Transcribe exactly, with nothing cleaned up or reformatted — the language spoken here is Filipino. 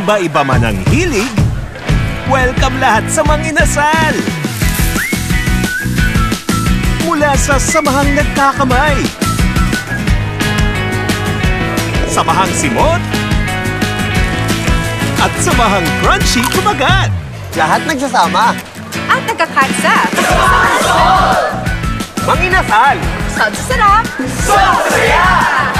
Iba-iba man ang hilig, welcome lahat sa Manginasal! Mula sa Samahang Nagkakamay, Samahang Simot, at Samahang Crunchy Kumagat. Lahat nagsasama. At nagkakansa. Manginasal! Sob sa sarap! Sob sa saya!